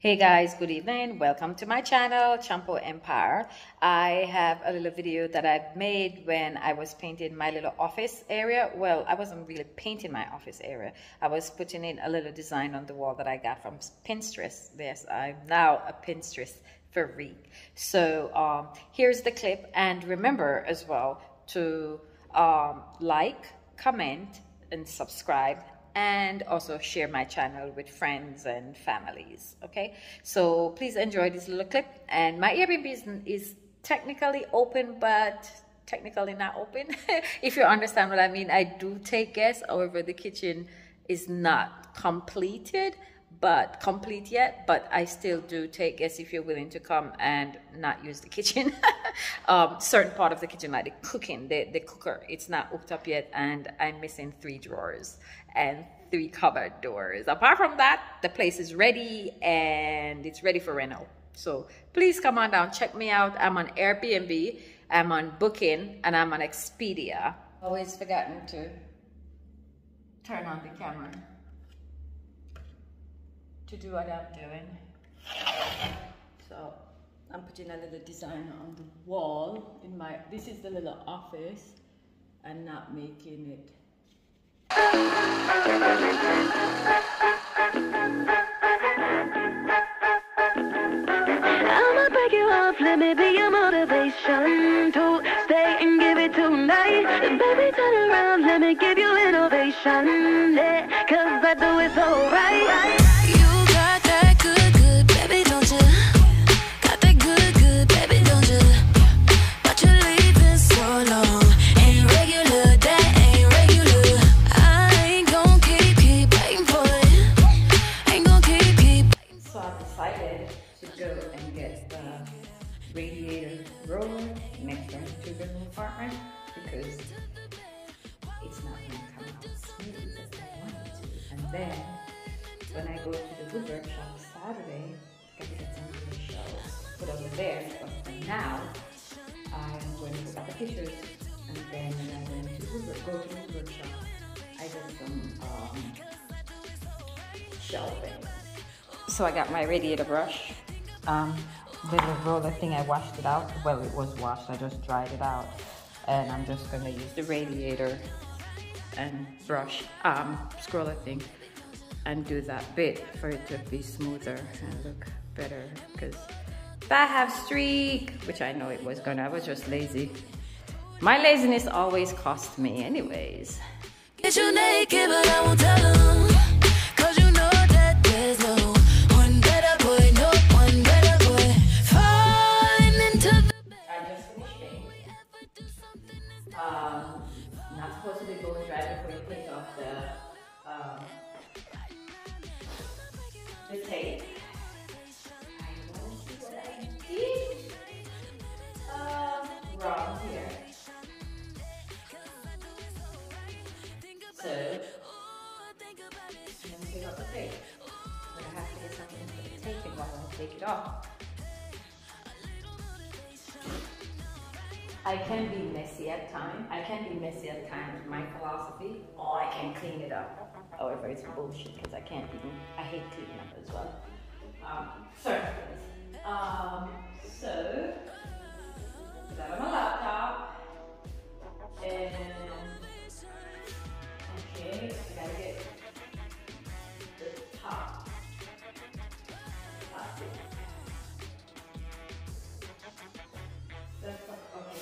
Hey guys, good evening. Welcome to my channel, Champo Empire. I have a little video that I made when I was painting my little office area. Well, I wasn't really painting my office area. I was putting in a little design on the wall that I got from Pinterest. Yes, I'm now a Pinterest freak. So here's the clip, and remember as well to like, comment, and subscribe, and also share my channel with friends and families. Okay, so please enjoy this little clip. And my Airbnb is technically open, but technically not open. If you understand what I mean. I do take guests, however the kitchen is not completed but complete yet, but I still do take guests if you're willing to come and not use the kitchen. Certain part of the kitchen, like the cooking, the cooker, it's not hooked up yet, and I'm missing 3 drawers and 3 cupboard doors. Apart from that, the place is ready and it's ready for reno. So please come on down, check me out. I'm on Airbnb, I'm on Booking, and I'm on Expedia. Always forgotten to turn on the camera to do what I'm doing. So I'm putting a little design on the wall in my, this is the little office. I'm not making it. I'ma break you off, let me be your motivation to stay and give it tonight. Baby, turn around, let me give you innovation, yeah, 'cause I do it so right. Radiator roller next to a 2-bedroom apartment because it's not going to come out smooth as I want it to. And then when I go to the woodwork shop Saturday, I got to get some of the shelves put over there. But for now, I'm going to put up the pictures, and then when I'm going to go to the woodwork shop, I get some shelving. So I got my radiator brush. Little roller thing, I washed it out. Well, it was washed, I just dried it out. And I'm just gonna use the radiator and brush, scroller thing, and do that bit for it to be smoother and look better. Because if I have streak, which I know it was gonna, I was just lazy. My laziness always cost me anyways. Get you naked, but I won't tell them, 'cause you know that there's no one better boy, no one better. Not supposed to be going dry before you take off the tape. I want to see what I did wrong here. So I'm going to take off the tape. But I have to get something for the tape while I take it off. I can be messy at times. My philosophy, or I can clean it up. However, it's bullshit because I can't even, I hate cleaning up as well. So, put that on my laptop. And, okay, I gotta get the top. That's okay.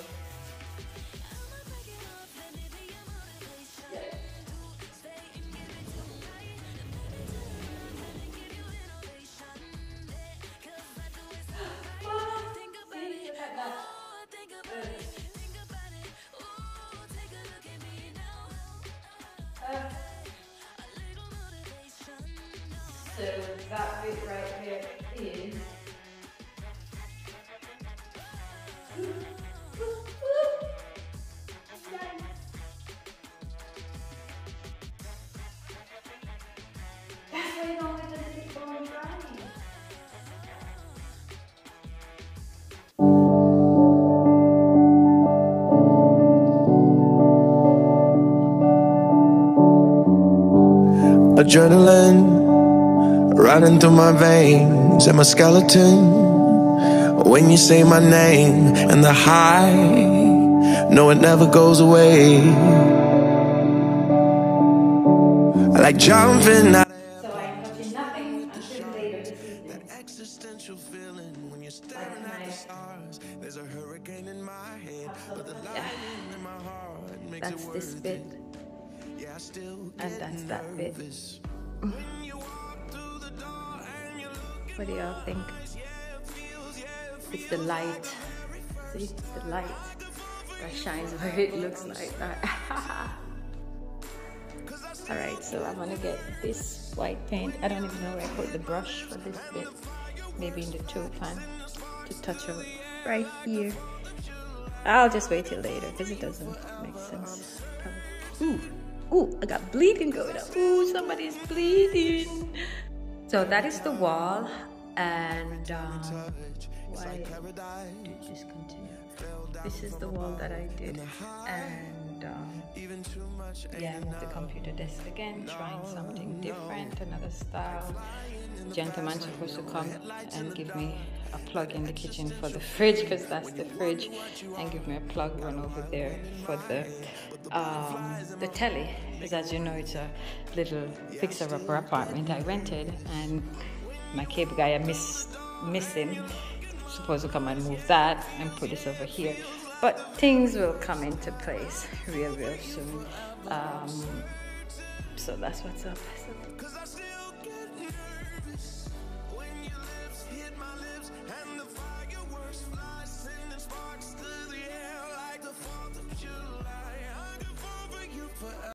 So that bit right there is that's why it always doesn't keep going drying. Adrenaline running through my veins and my skeleton. When you say my name and the high, no, it never goes away. I like jumping out. So I'm touching nothing until later this evening. That existential feeling when you're staring at the stars. There's a hurricane in my head, but the lightning in my heart makes it That's worth this bit, it. Yeah, I still and that's that bit. What do y'all think? It's the light. See, it's the light that shines where it looks like that. Alright, so I'm gonna get this white paint. I don't even know where I put the brush for this bit. Maybe in the toe pan to touch it right here. I'll just wait till later because it doesn't make sense. Ooh, ooh, I got bleeding going on. Ooh, somebody's bleeding. So that is the wall, and why did this continue? This is the wall that I did, and yeah, I moved the computer desk again, trying something different, another style. Gentleman's supposed to come and give me a plug in the kitchen for the fridge, because that's the fridge, and give me a plug run over there for the telly, because as you know, it's a little fixer-upper apartment I rented, and my cable guy I'm missing, supposed to come and move that and put this over here. But things will come into place real soon. So that's what's up.